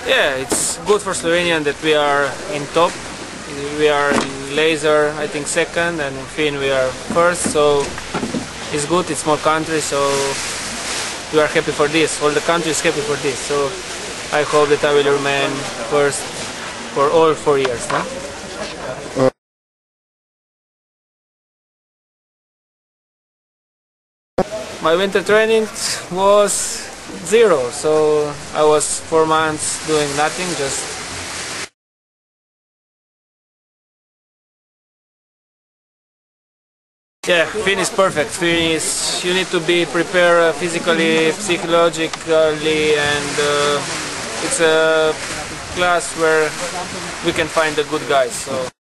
Yeah, it's good for Slovenian that we are in top. We are in laser, I think, second, and in Finn we are first. So it's good. It's small country, so we are happy for this. All the country is happy for this. So I hope that I will remain first for all 4 years. No? My winter training was 0, so I was 4 months doing nothing, just yeah, Finn is perfect. Finn is, you need to be prepared physically, psychologically, and it's a class where we can find the good guys. So.